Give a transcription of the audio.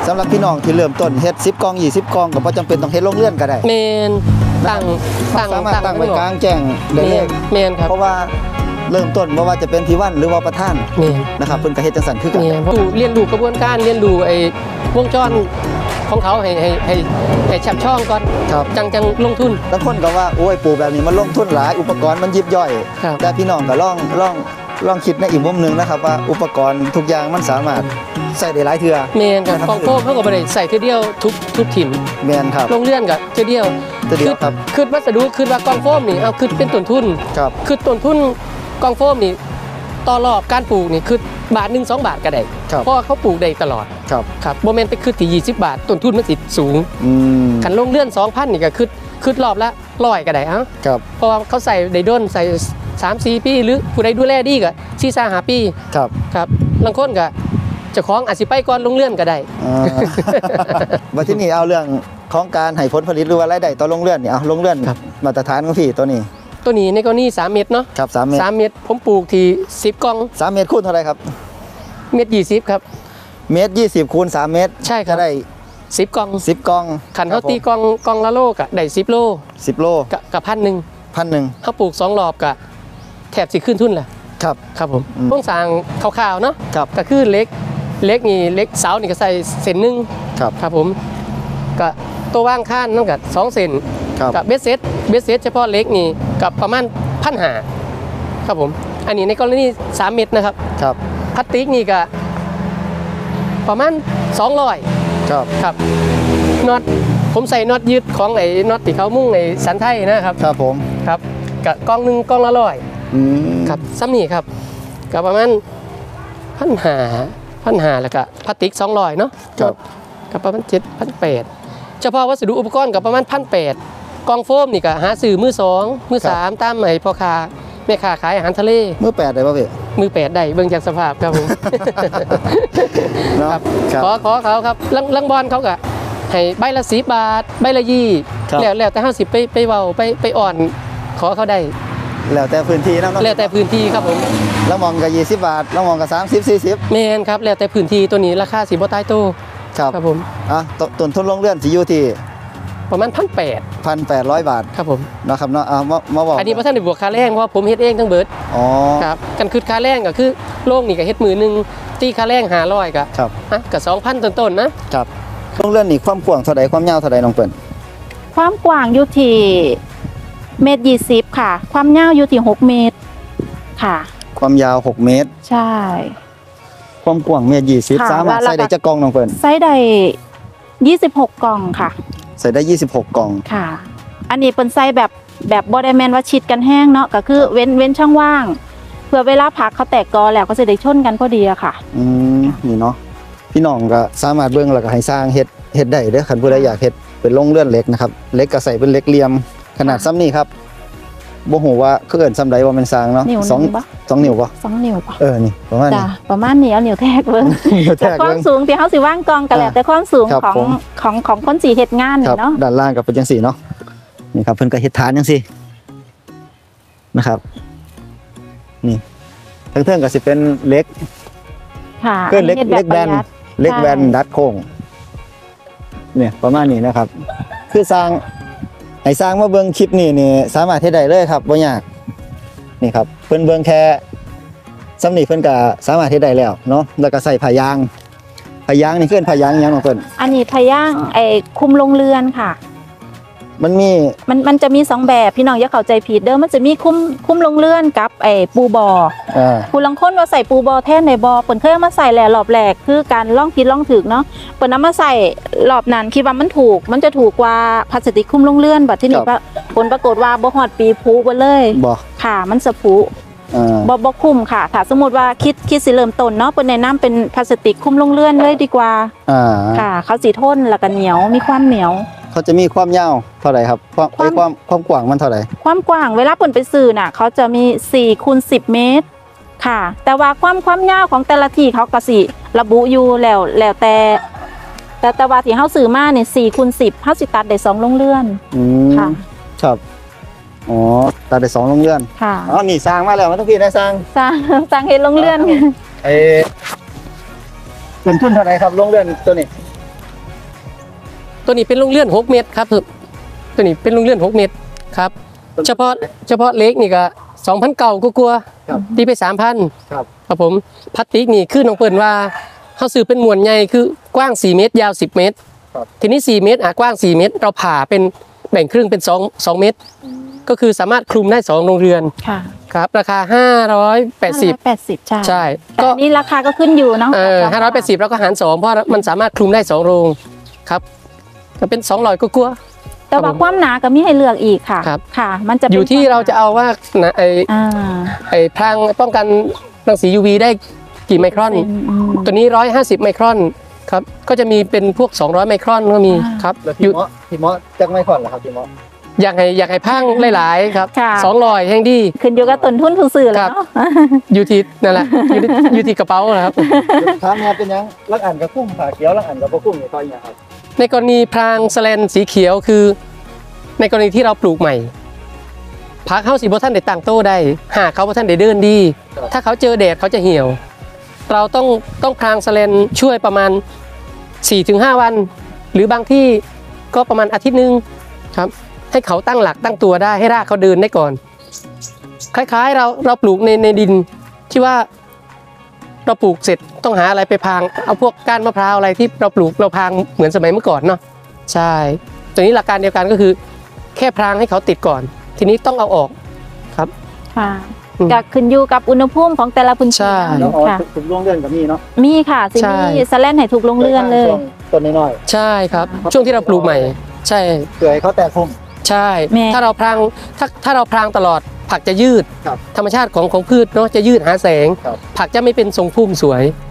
สำหรับพี่น้องที่เริ่มต้นเฮ็ด10 กล่อง20 กล่องก็บ่จำเป็นต้องเฮ็ดโรงเรือนก็ได้เมนตั้งไว้กลางแจ้งได้เลยเมนครับเพราะว่าเริ่มต้นบ่ว่าจะเป็นพี่วันหรือว่าประธานนะครับเพิ่นก็เฮ็ดจังซั่นคือกันเรียนรู้กระบวนการเรียนรู้ไอ้วงจรของเขาให้ชับช่องก่อนจังลงทุนบางคนก็ว่าโอ้ยปลูกแบบนี้มันลงทุนหลายอุปกรณ์มันยิบย่อยแต่พี่น้องก็ลองคิดในอีกมุมนึงนะครับว่าอุปกรณ์ทุกอย่างมันสามารถใส่ได้หลายเทื่อแม่นครับกองโฟมเพิ่นก็บ่ได้ใส่เทื่อเดียวทุกถิ่นแม่นครับลงเลื่อนก็เทื่อเดียวครับคือวัสดุคือว่ากองโฟมนี่เอาคือเป็นต้นทุนครับคือต้นทุนกองโฟมนี่ต่อรอบการปลูกนี่คือบาท1 2 บาทก็ได้เพราะเขาปลูกได้ตลอดครับบ่แม่นไปคือที่20 บาทต้นทุนมันสิสูงคันลงเลื่อน 2,000 นี่ก็คือรอบละ100ก็ได้เอ้าเพราะว่าเขาใส่ได้ด้นใส่3-4 ปีหรือผู้ใดดูแลดีก็4-5 ปีครับบางคนก็เจ้าของอาจสิไปก่อนลงเลื่อนก็ได้ว่าที่นี่เอาเรื่องของการให้ผลผลิตหรือว่ารายได้ต่อลงเลื่อนนี่เอาลงเลื่อนมาตรฐานของพี่ตัวนี้ในกรณี3 เม็ดเนาะครับ3 เม็ด 3 เม็ดผมปลูกที่10 กล่อง 3 เม็ดคูณเท่าไรครับเม็ด20ครับเม็ด20คูณ3 เม็ดใช่ครับได้ 10 กล่อง 10 กล่องขันเขาตีกล่องละโลก็ได้10 โล 10 โลกับ1,000เขาปลูก2 รอบก็แถบสิขึ้นทุนแหละครับผมต้องสั่งข่าวๆเนาะก็คือเล็กนี่เล็กเสานี่ก็ใส่เส้นนึงครับผมก็ตัวว่างข้านนั่นกับ2 เซนกับเบสเซตเฉพาะเล็กนี่กับประมาณ1,500ครับผมอันนี้ในกรณี3 เม็ดนะครับพลาสติกนี่ก็ประมาณ200ครับน็อตผมใส่น็อตยึดของไอ้น็อตที่เขามุ่งไอ้สันไทยนะครับผมครับกับกล่องนึงกล่องละ100ครับซ้ำนี่ครับกับประมาณ1,500แล้วก็พลาสติก200เนาะกับประมาณ7,800เฉพาะวัสดุอุปกรณ์กับประมาณ1,800กล่องโฟมนี่ก็หาซื้อมือ2มือ3ตามไอ้พ่อค้าแม่ค้าขายอาหารทะเลมือ8ได้ป่ะพี่มือ8ได้เบิ่งจากสภาพครับผมครับขอเขาครับลังบอลเขาก็ให้ใบละ10 บาทใบละ20แล้วแต่50ไปเว้าไปอ่อนขอเขาได้แล้วแต่พื้นที่นะแล้วแต่พื้นที่ครับผมแล้วมองก็20 บาทแล้วมองก็30-40 แม่นครับแล้วแต่พื้นที่ตัวนี้ราคาสิบ่ตายโตครับผมต้นทุนลงเลื่อนสิอยู่ที่ประมาณ 1,800 บาทครับผมนะครับเนาะมาบอกอันนี้บ่ทันได้บวกค่าแรงเพราะผมเฮ็ดเองทั้งเบิดครับกันคือค่าแรงก็คือโรงนี่ก็เฮ็ดมื้อนึงตีค่าแรง500ก็ 2,000 ต้นๆนะครับลงเลื่อนนี่ความกว้างเท่าใดความยาวเท่าใดน้องเปิ้ลความกว้างอยู่ที่1.20 ค่ะความยาวอยู่ที่6 เมตรค่ะความยาว6 เมตรใช่ความกว้าง1.20สามารถใส่ได้จักกล่องน้องเปิ้ลใส่ได้26 กล่องค่ะใส่ได้26 กล่องค่ะอันนี้เป็นไส้แบบบ่ได้แม่นว่าชิดกันแห้งเนาะก็คือเว้นช่องว่างเพื่อเวลาผักเขาแตกกอแล้วก็จะได้ชนกันพอดีอะค่ะนี่เนาะพี่น้องก็สามารถเบิ่งแล้วก็ให้สร้างเฮ็ดได้เด้อคันผู้ใดอยากเฮ็ดเป็นลงเลื่อนเหล็กนะครับเหล็กก็ใส่เป็นเหล็กเหลี่ยมขนาดซ้ำนี่ครับบ่ฮู้ว่าคือเอิ้นซ้ำใดว่ามันสร้างเนาะ2 นิ้วบ่ 2 นิ้วป่ะนี่ประมาณนี้ประมาณนี้เอานิ้วแทกเบิ่งแต่ความสูงที่เฮาสิวางกองก็แล้วแต่ความสูงของคนสิเฮ็ดงานเนาะด้านล่างก็เป็นจังซี่เนาะนี่ครับเพิ่นก็เฮ็ดฐานจังซี่นะครับนี่ทั้งเทิงก็สิเป็นเหล็กค่ะคือเหล็กแบนดัดโค้งเนี่ยประมาณนี้นะครับคือสร้างให้สร้างมาเบิ่งคลิปนี่สามารถเฮ็ดได้เลยครับบ่ยากนี่ครับเพิ่นเบิ่งแค่ซ้ำนี่เพิ่นก็สามารถเฮ็ดได้แล้วเนาะแล้วก็ใส่ผ้ายางนี่คือผ้ายางหยังน้องเพิ่นอันนี้ผ้ายางคุมลงเรือนค่ะมันจะมี2 แบบพี่น้องอย่าเข้าใจผิดเด้อมันจะมีคุมลงเรือนกับปูบอผู้ลังคนว่าใส่ปูบอแทนในบอเปิ้นเคยมาใส่แล้วรอบแรกคือการลองผิดลองถูกเนาะเปิ้นเอามาใส่รอบนั้นคิดว่ามันจะถูกกว่าพลาสติกคุมลงเรือนบัดที่นี่ผลปรากฏว่าบ่ฮอดปีพุบ่เลยค่ะมันสะพุบ่คุ้มค่ะถ้าสมมุติว่าคิดสิเริ่มต้นเนาะเปิ้นแนะนำเป็นพลาสติกคุมลงเรือนเลยดีกว่าค่ะเขาสิทนแล้วก็เหนียวมีความเหนียวเขาจะมีความยาวเท่าไหร่ครับความกว้างมันเท่าไหร่ความกว้างเวลาเปิ่นไปซื้อน่ะเขาจะมี4 คูณ 10 เมตรค่ะแต่ว่าความยาวของแต่ละที่เขาก็สิระบุอยู่แล้วแต่ว่าที่เฮาซื้อมาเนี่ย4 คูณ 10เฮาสิตัดได้2 โรงเรือนค่ะครับตัดได้2 โรงเรือนค่ะนี่สร้างมาแล้วมันต้องพี่ได้สร้างเฮ็ดโรงเรือนเป็นทุนเท่าไหร่ครับโรงเรือนตัวนี้ตัวนี้เป็นโรงเรือน6 เมตรครับตัวนี้เป็นโรงเรือน6 เมตรครับเฉพาะเล็กนี่ก็2,000 เก่าก็กลัวตีไป 3,000 ครับผมพลาสติกนี่คือน้องเปิ้ลว่าเขาซื้อเป็นมวลใหญ่คือกว้าง4 เมตรยาว10 เมตรทีนี้4 เมตรกว้าง4 เมตรเราผ่าเป็นแบ่งครึ่งเป็น2 เมตรก็คือสามารถคลุมได้2 โรงเรือนครับราคา580ใช่ก็นี่ราคาก็ขึ้นอยู่เนาะ 580แล้วก็หาร2เพราะมันสามารถคลุมได้2 โรงครับก็เป็น200ก็กลัวแต่ว่าความหนาก็มีให้เลือกอีกค่ะค่ะมันจะอยู่ที่เราจะเอาว่าไอ้พรางป้องกันรังสี UV ได้กี่ไมครอนตัวนี้150 ไมครอนครับก็จะมีเป็นพวก200 ไมครอนก็มีครับพี่หมอจักไมครอนเหรอครับพี่หมออยากให้พังหลายๆครับ200แห่งดีขึ้นอยู่กับต้นทุนผู้ซื้อแล้วอยู่ที่นั่นแหละอยู่ที่กระเป๋าครับทางงานเป็นยังลักอันกับคุ้มผ่าเขียวลักอันกับบ่คุ้มนี่ก็อย่างครับในกรณีพรางแสแลนสีเขียวคือในกรณีที่เราปลูกใหม่พักเข้าสีบ่ท่านได้ตั้งโต้ได้หากเขาบ่ท่านได้เดินดีถ้าเขาเจอแดดเขาจะเหี่ยวเราต้องพรางแสแลนช่วยประมาณ 4-5 วันหรือบางที่ก็ประมาณอาทิตย์นึงครับให้เขาตั้งหลักตั้งตัวได้ให้รากเขาเดินได้ก่อนคล้ายๆเราปลูกในดินที่ว่าเราปลูกเสร็จต้องหาอะไรไปพรางเอาพวกก้านมะพร้าวอะไรที่เราปลูกเราพรางเหมือนสมัยเมื่อก่อนเนาะใช่ตัวนี้หลักการเดียวกันก็คือแค่พรางให้เขาติดก่อนทีนี้ต้องเอาออกครับค่ะก็ขึ้นอยู่กับอุณหภูมิของแต่ละพื้นที่ค่ะถูกโรงเรือนก็มีเนาะมีค่ะซีมีสแลนให้ถูกโรงเรือนเลยต้นน้อยๆใช่ครับช่วงที่เราปลูกใหม่ใช่เพื่อให้เขาแตกพุ่มใช่ถ้าเราพรางตลอดผักจะยืดธรรมชาติของพืชเนาะจะยืดหาแสงผักจะไม่เป็นทรงพุ่มสวย